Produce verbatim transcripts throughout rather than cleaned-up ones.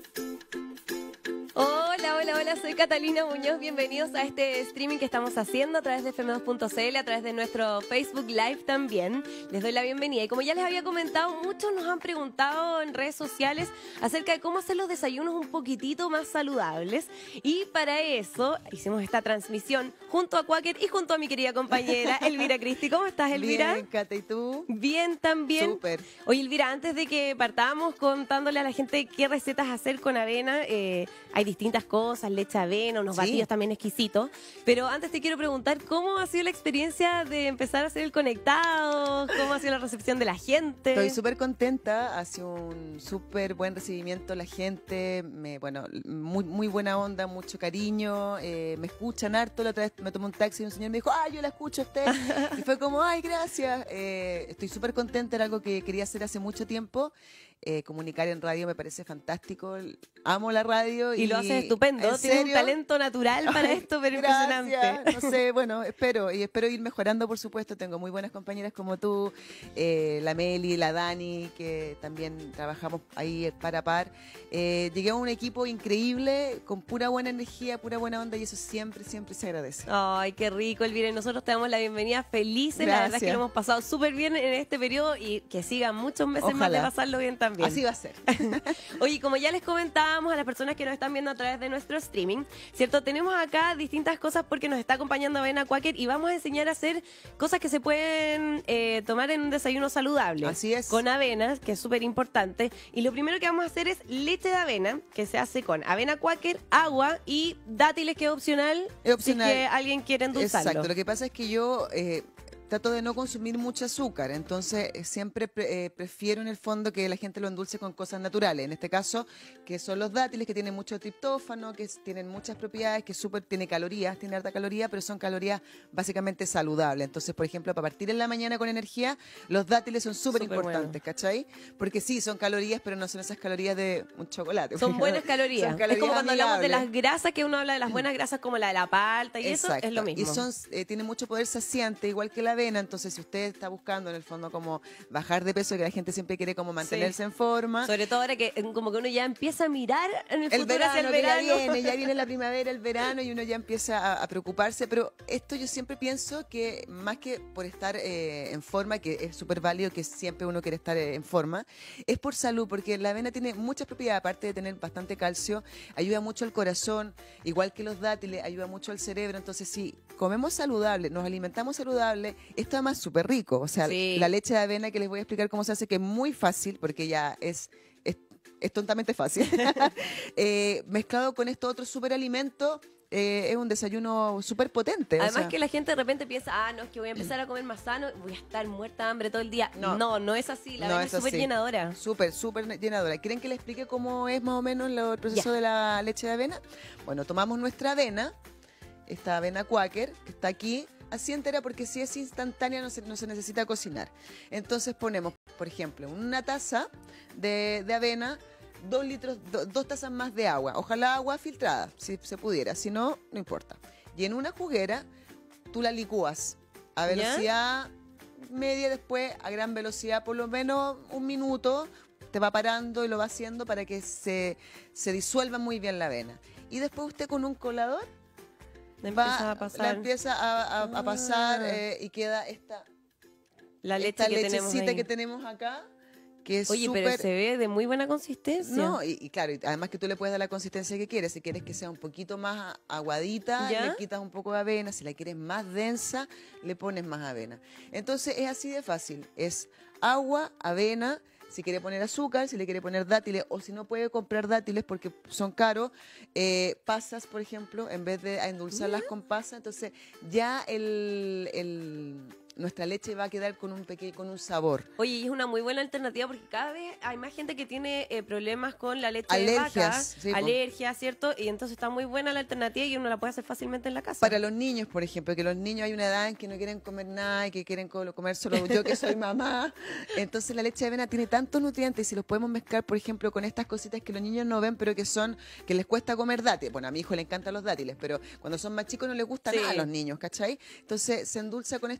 Hola, hola, hola, soy Catalina Muñoz. Bienvenidos a este streaming que estamos haciendo a través de F M dos punto C L, a través de nuestro Facebook Live también. Les doy la bienvenida. Y como ya les había comentado, muchos nos han preguntado en redes sociales acerca de cómo hacer los desayunos un poquitito más saludables. Y para eso hicimos esta transmisión junto a Quaker y junto a mi querida compañera Elvira Cristi. ¿Cómo estás, Elvira? Bien, Cata, ¿y tú? Bien, también. Súper. Oye, Elvira, antes de que partamos contándole a la gente qué recetas hacer con avena, eh, hay distintas cosas, leche de avena, unos Sí. batidos también exquisitos. Pero antes te quiero preguntar, ¿cómo ha sido la experiencia de empezar a hacer el conectado? ¿Cómo ha sido la recepción de la gente? Estoy súper contenta, ha sido un súper buen recibimiento la gente, me, bueno, muy, muy buena onda, mucho cariño, eh, me escuchan harto. La otra vez me tomé un taxi y un señor me dijo, ah, yo la escucho a usted, y fue como, ay, gracias. Eh, estoy súper contenta, era algo que quería hacer hace mucho tiempo. Eh, comunicar en radio me parece fantástico, amo la radio. Y, y lo haces estupendo, ¿en tienes un serio? talento natural para Ay, esto, pero gracias. impresionante. No sé, bueno, espero y espero ir mejorando, por supuesto. Tengo muy buenas compañeras como tú, eh, la Meli, la Dani, que también trabajamos ahí par a par. Eh, llegué a un equipo increíble, con pura buena energía, pura buena onda, y eso siempre, siempre se agradece. Ay, qué rico, Elvira. Y nosotros te damos la bienvenida felices. La verdad es que Gracias. lo hemos pasado súper bien en este periodo y que sigan muchos meses más Ojalá. de pasarlo bien también. Así va a ser. Oye, como ya les comentábamos a las personas que nos están viendo a través de nuestro streaming, ¿cierto? Tenemos acá distintas cosas porque nos está acompañando Avena Quaker y vamos a enseñar a hacer cosas que se pueden eh, tomar en un desayuno saludable. Así es. Con avena, que es súper importante. Y lo primero que vamos a hacer es leche de avena, que se hace con avena Quaker, agua y dátiles, que es opcional. Es opcional. Si es que alguien quiere endulzarlo. Exacto, lo que pasa es que yo eh, trato de no consumir mucho azúcar, entonces eh, siempre pre- eh, prefiero en el fondo que la gente lo endulce con cosas naturales. En este caso, que son los dátiles, que tienen mucho triptófano, que es- tienen muchas propiedades, que súper tiene calorías, tiene harta caloría, pero son calorías básicamente saludables. Entonces, por ejemplo, para partir en la mañana con energía, los dátiles son súper Súper importantes, ¿cachai? Porque sí, son calorías, pero no son esas calorías de un chocolate. Son buenas calorías. Son calorías es como cuando hablamos de las amigables. grasas, que uno habla de las buenas grasas como la de la palta y eso es lo mismo. Y son, eh, tiene mucho poder saciante, igual que la avena. Entonces, si usted está buscando en el fondo como bajar de peso, que la gente siempre quiere como mantenerse Sí. en forma. Sobre todo ahora que eh, como que uno ya empieza a mirar en el, El futuro hacia verano, el que ya verano. viene, ya viene la primavera, el verano, y uno ya empieza a, a preocuparse. Pero esto yo siempre pienso que más que por estar eh, en forma, que es súper válido, que siempre uno quiere estar eh, en forma, es por salud, porque la avena tiene muchas propiedades, aparte de tener bastante calcio, ayuda mucho al corazón, igual que los dátiles, ayuda mucho al cerebro. Entonces, si comemos saludable, nos alimentamos saludable, esto además es súper rico. O sea, Sí. la leche de avena, que les voy a explicar cómo se hace, que es muy fácil, porque ya es, es, es tontamente fácil. eh, mezclado con estos otros superalimentos, eh, es un desayuno súper potente. o Además sea, que la gente de repente piensa, ah, no, es que voy a empezar a comer más sano, voy a estar muerta de hambre todo el día. No, No. no, es así. La no avena es súper así. llenadora. Súper, súper llenadora. ¿Quieren que le explique cómo es más o menos lo- el proceso Ya. de la leche de avena? Bueno, tomamos nuestra avena, esta avena Quaker, que está aquí, así entera, porque si es instantánea no se, no se necesita cocinar. Entonces ponemos, por ejemplo, en una taza de, de avena, dos litros, do- dos tazas más de agua. Ojalá agua filtrada, si se pudiera. Si no, no importa. Y en una juguera, tú la licúas a ¿Ya? velocidad media, después a gran velocidad, por lo menos un minuto. Te va parando y lo va haciendo para que se, se disuelva muy bien la avena. Y después usted con un colador La va- empieza a pasar la empieza a, a- a pasar Ah. eh, y queda esta, la leche esta que tenemos lechecita ahí. que tenemos acá, que es Oye, pero súper... se ve de muy buena consistencia. No, y, y claro, y además que tú le puedes dar la consistencia que quieres. Si quieres que sea un poquito más aguadita, ¿Ya? le quitas un poco de avena. Si la quieres más densa, le pones más avena. Entonces es así de fácil. Es agua, avena. Si quiere poner azúcar, si le quiere poner dátiles, o si no puede comprar dátiles porque son caros, eh, pasas, por ejemplo, en vez de endulzarlas con pasas. Entonces ya el, el- nuestra leche va a quedar con un pequeño, con un sabor. Oye, y es una muy buena alternativa porque cada vez hay más gente que tiene eh, problemas con la leche de Alergias, vaca, sí, po. alergias, ¿cierto? Y entonces está muy buena la alternativa y uno la puede hacer fácilmente en la casa. Para los niños, por ejemplo, que los niños hay una edad en que no quieren comer nada y que quieren co- comer solo yo que soy mamá. Entonces la leche de avena tiene tantos nutrientes y si los podemos mezclar, por ejemplo, con estas cositas que los niños no ven, pero que son, que les cuesta comer dátiles. Bueno, a mi hijo le encantan los dátiles, pero cuando son más chicos no les gusta Sí. nada a los niños, ¿cachai? Entonces se endulza con esto,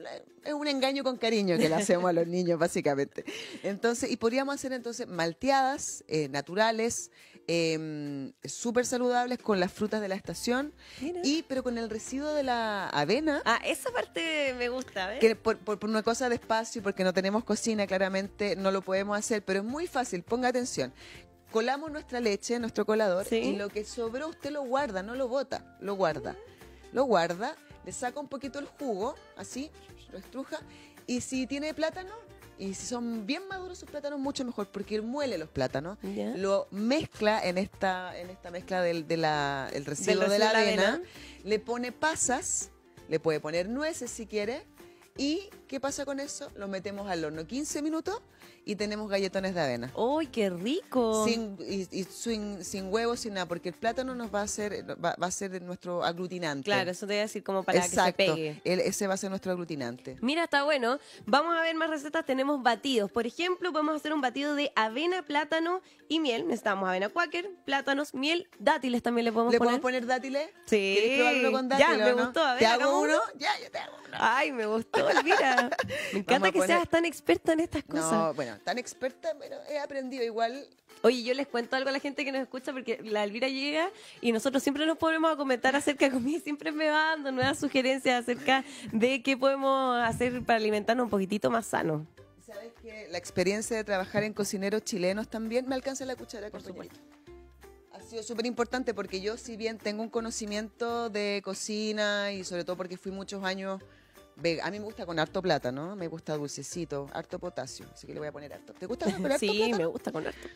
es un engaño con cariño que le hacemos a los niños, básicamente. Entonces, y podríamos hacer entonces malteadas eh, naturales, eh, súper saludables con las frutas de la estación, Mira. y pero con el residuo de la avena. Ah, esa parte me gusta, ¿ves? Que por, por, por una cosa de espacio, porque no tenemos cocina, claramente no lo podemos hacer, pero es muy fácil, ponga atención. Colamos nuestra leche en nuestro colador, Sí. y lo que sobró usted lo guarda, no lo bota, lo guarda. Lo guarda, le saca un poquito el jugo, así, lo estruja, y si tiene plátano, y si son bien maduros sus plátanos, mucho mejor, porque él muele los plátanos, Ya. lo mezcla en esta, en esta mezcla del de la, el residuo, Del de la residuo de la avena, avena. le pone pasas, le puede poner nueces si quiere. ¿Y qué pasa con eso? Lo metemos al horno quince minutos y tenemos galletones de avena. ¡Uy, qué rico! Sin, y, y sin, sin huevos, sin nada, porque el plátano nos va a hacer, va, va a ser nuestro aglutinante. Claro, eso te voy a decir como para Exacto. que se pegue. El- ese va a ser nuestro aglutinante. Mira, está bueno. Vamos a ver más recetas. Tenemos batidos. Por ejemplo, podemos hacer un batido de avena, plátano y miel. Necesitamos avena Quaker, plátanos, miel, dátiles también le podemos ¿Le poner. podemos poner dátiles? Sí. ¿Quieres probarlo con Ya, dátiles me o no? gustó. A ver, ¿Te hago hagamos uno? uno. Ya, yo te hago uno. Ay, me gustó, Elvira. Me encanta a que poner- seas tan experta en estas cosas. No, bueno, tan experta, pero he aprendido igual. Oye, yo les cuento algo a la gente que nos escucha porque la Elvira llega y nosotros siempre nos ponemos a comentar acerca de comida y siempre me va dando nuevas sugerencias acerca de qué podemos hacer para alimentarnos un poquitito más sano. ¿Sabes que la experiencia de trabajar en cocineros chilenos también me alcanza la cuchara, Por compañerito? Ha sido súper importante porque yo, si bien tengo un conocimiento de cocina y sobre todo porque fui muchos años vega- a mí me gusta con harto plátano, me gusta dulcecito, harto potasio, así que le voy a poner harto. ¿Te gusta con harto Sí, plátano? me gusta con harto.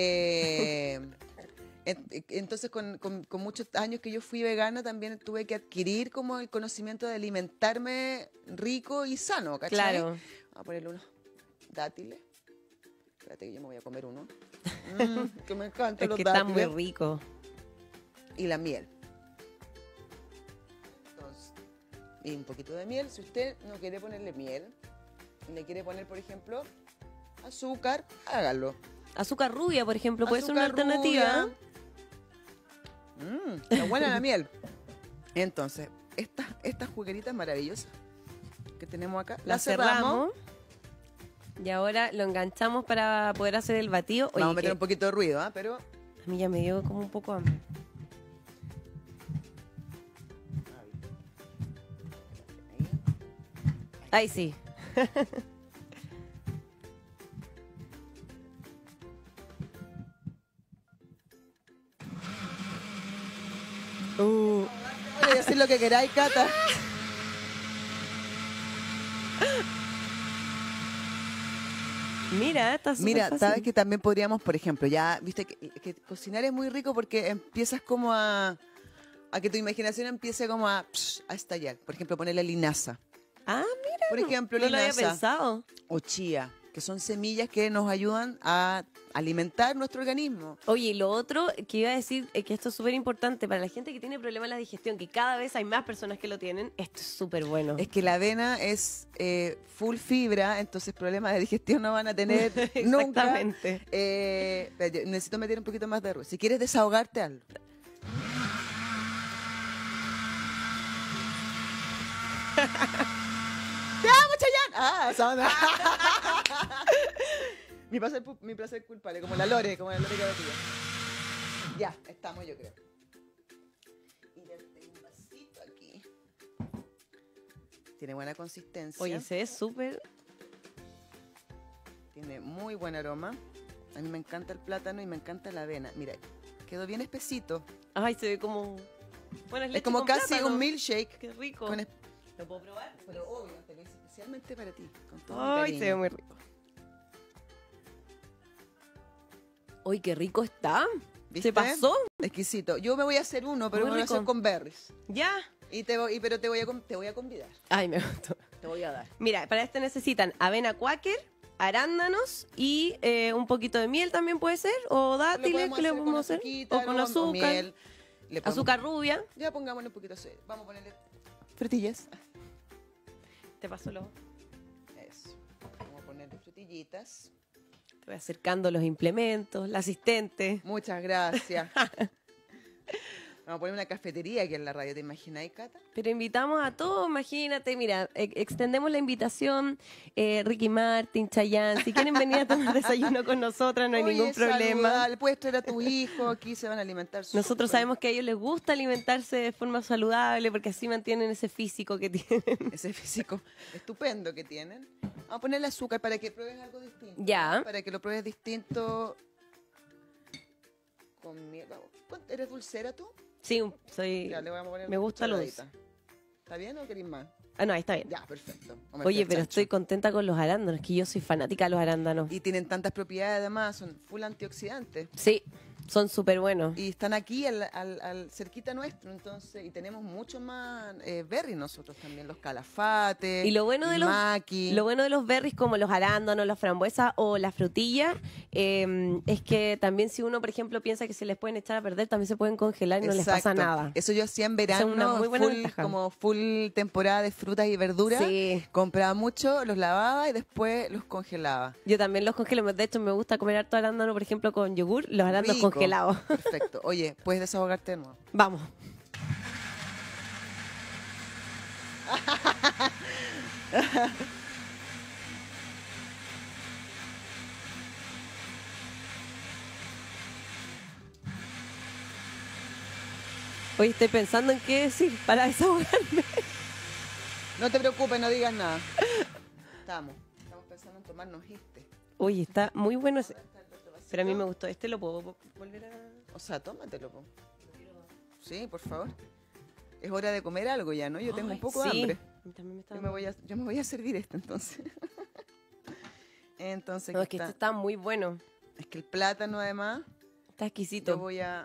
Eh, en- entonces, con, con- con muchos años que yo fui vegana, también tuve que adquirir como el conocimiento de alimentarme rico y sano, ¿cachai? Claro. Vamos a ponerle unos dátiles. Espérate que yo me voy a comer uno. Mm, que me encantan Es los que está muy dátiles. rico. Y la miel. Entonces, y un poquito de miel. Si usted no quiere ponerle miel, y le quiere poner, por ejemplo, azúcar, hágalo. Azúcar rubia, por ejemplo, puede ser una Azúcar alternativa. rubia. Mm, está buena la miel. Entonces, estas esta jugueritas maravillosas que tenemos acá, La las cerramos. cerramos. Y ahora lo enganchamos para poder hacer el batido. Oye, Vamos a meter que un poquito de ruido, ¿ah? Pero a mí ya me dio como un poco hambre. Ay, sí. Uh, voy a decir lo que queráis, Cata. mira, está súper Mira, fácil. sabes que también podríamos, por ejemplo, ya, viste que, que cocinar es muy rico porque empiezas como a, a que tu imaginación empiece como a, psh, a estallar. Por ejemplo, ponerle linaza. Ah, mira. Por ejemplo, no lo había linaza pensado. o chía, que son semillas que nos ayudan a alimentar nuestro organismo. Oye, y lo otro que iba a decir es que esto es súper importante para la gente que tiene problemas en la digestión, que cada vez hay más personas que lo tienen. Esto es súper bueno. Es que la avena es eh, full fibra, entonces problemas de digestión no van a tener nunca. Exactamente. Eh, espérate, necesito meter un poquito más de ruido. Si quieres desahogarte, hazlo. ¡Te amo, Chayanne! Ah, esa onda. mi, placer, pu- mi placer culpable, como la Lore, como la Lore Cabatilla. Ya, estamos, yo creo. Y ya tengo un vasito aquí. Tiene buena consistencia. Oye, se ve súper... Tiene muy buen aroma. A mí me encanta el plátano y me encanta la avena. Mira, quedó bien espesito. Ay, se ve como... Bueno, Es leche como con casi plátano. un milkshake. Qué rico. Con es- ¿Lo puedo probar? Pero obvio, te lo hice especialmente para ti. Con todo mi Ay, cariño. se ve muy rico. Uy, qué rico está. ¿Viste? ¿Se pasó? Exquisito. Yo me voy a hacer uno, pero Muy me voy a rico. hacer con berries. Ya. Y te voy, y- pero te voy, a, con- te voy a convidar. Ay, me gustó. Te voy a dar. Mira, para este necesitan avena Quaker, arándanos y eh, un poquito de miel también puede ser, o dátiles que le podemos hacer, azuquita, o con ¿no? azúcar, miel. Le pongo- azúcar rubia. Ya pongámosle un poquito de azúcar. Vamos a ponerle frutillas. Te paso lo... Eso. Vamos a ponerle frutillitas. Te voy acercando los implementos, la asistente. Muchas gracias. Vamos a poner una cafetería aquí en la radio, ¿te imagináis, Cata? Pero invitamos a todos, imagínate, mira, e- extendemos la invitación, eh, Ricky Martin, Chayanne, si quieren venir a tomar desayuno con nosotras, no hay Oye, ningún problema. saludable, puedes traer a tu hijo, aquí se van a alimentar. Nosotros súper. sabemos que a ellos les gusta alimentarse de forma saludable porque así mantienen ese físico que tienen. Ese físico estupendo que tienen. Vamos a ponerle azúcar para que pruebes algo distinto. Ya. ¿no? Para que lo pruebes distinto. Con miel. Vamos. ¿Cuánto- ¿Eres dulcera tú? Sí, soy... Ya, le voy a poner me una gusta luz. cucharadita. ¿Está bien o querés más? Ah, no, ahí está bien. Ya, perfecto. Vamos a Oye, meter pero chancho. estoy contenta con los arándanos, que yo soy fanática de los arándanos. Y tienen tantas propiedades además, son full antioxidantes. Sí, son súper buenos. Y están aquí al, al- al cerquita nuestro, entonces, y tenemos mucho más eh, berries nosotros también, los calafates, Y lo bueno de el los maqui. lo bueno de los berries como los arándanos, las frambuesas o la frutilla eh, es que también si uno, por ejemplo, piensa que se les pueden echar a perder, también se pueden congelar y no les pasa Exacto. nada. Eso yo hacía en Esa es verano, una muy buena full, ventaja. como full temporada de frutas y verduras. Sí. Compraba mucho, los lavaba y después los congelaba. Yo también los congelo. De hecho, me gusta comer harto arándano, por ejemplo, con yogur, los arándanos Rico. congelados. Perfecto. Oye, puedes desahogarte de nuevo. Vamos. Hoy estoy pensando en qué decir para desahogarme. No te preocupes, no digas nada. Estamos. Estamos pensando en tomarnos este. Oye, está muy bueno ese. Pero a mí me gustó. Este lo puedo vo- volver a... O sea, tómatelo, po. Sí, por favor. Es hora de comer algo ya, ¿no? Yo tengo Ay, un poco sí. de hambre. A mí también me está Yo me voy a, yo me voy a servir esto entonces. Entonces, No, aquí es que está. este está muy bueno. Es que el plátano además, Está yo exquisito. voy a...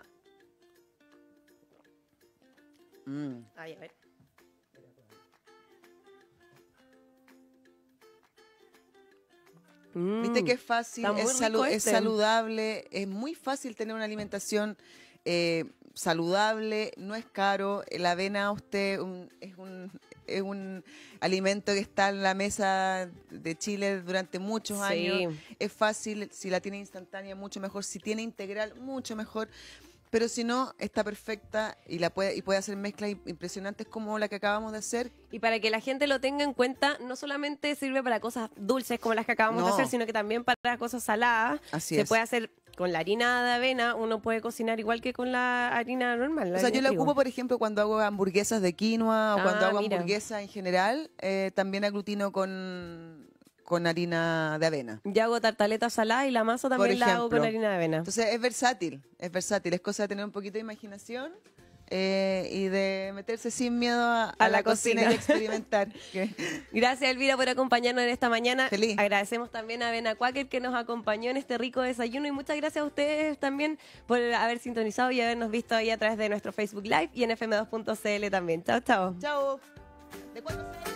Mm. Ay, a ver. Mm, Viste que es fácil, está muy es, salu- rico es este. saludable, es muy fácil tener una alimentación eh, saludable, no es caro. La avena usted un- es, un, es un alimento que está en la mesa de Chile durante muchos Sí. años. Es fácil, si la tiene instantánea, mucho mejor. Si tiene integral, mucho mejor. Pero si no, está perfecta y la puede y puede hacer mezclas impresionantes como la que acabamos de hacer. Y para que la gente lo tenga en cuenta, no solamente sirve para cosas dulces como las que acabamos de No. hacer, sino que también para cosas saladas. Así Se es. puede hacer con la harina de avena, uno puede cocinar igual que con la harina normal. O sea, yo la ocupo, por ejemplo, cuando hago hamburguesas de quinoa o Ah, cuando hago mira. hamburguesas en general, eh, también aglutino con, con harina de avena. Yo hago tartaletas saladas y la masa también la hago con ejemplo. harina de avena. Entonces es versátil, es versátil, es cosa de tener un poquito de imaginación eh, y de meterse sin miedo a, a A la, la cocina, cocina. y experimentar. Que- Gracias, Elvira, por acompañarnos en esta mañana. Feliz. Agradecemos también a Avena Quaker que nos acompañó en este rico desayuno y muchas gracias a ustedes también por haber sintonizado y habernos visto ahí a través de nuestro Facebook Live y en F M dos punto C L también. Chao, chao. Chao. ¿De cuándo se-